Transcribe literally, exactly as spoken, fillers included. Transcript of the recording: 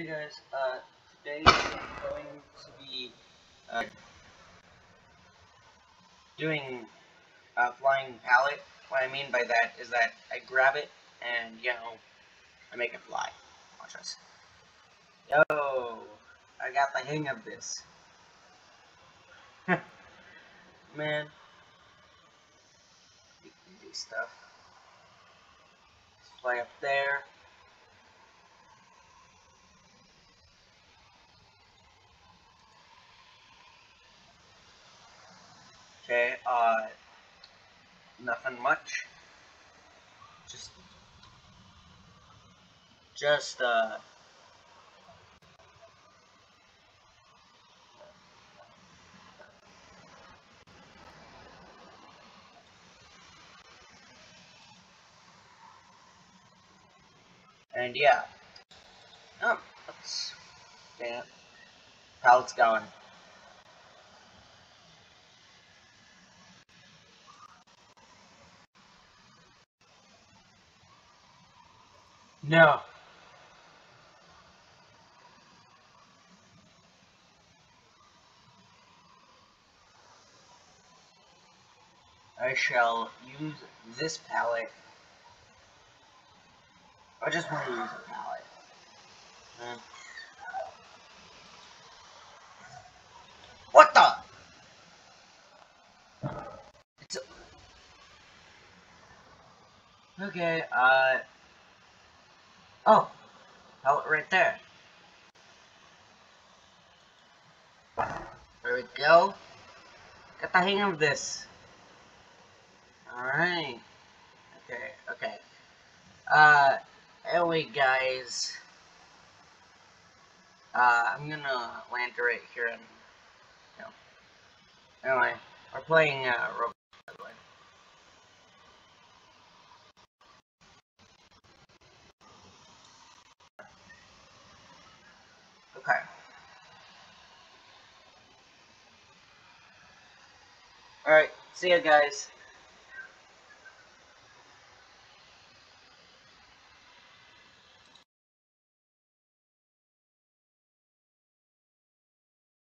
Hey guys, uh, today I'm going to be uh, doing a flying pallet. What I mean by that is that I grab it and, you know, I make it fly. Watch this. Yo, I got the hang of this. Man, you can do stuff. Just fly up there. Okay, uh, nothing much. Just, just, uh, and yeah. Oh, let's, damn, pallet's going. No. I shall use this palette. I just want to use a palette. Hmm. What the? It's a... Okay, uh... Oh, palette right there. There we go. Got the hang of this. Alright. Okay, okay. Uh, anyway, guys. Uh, I'm gonna land right here and, you know. Anyway, we're playing, uh, Roblox, by the way. Okay. Alright, see ya, guys.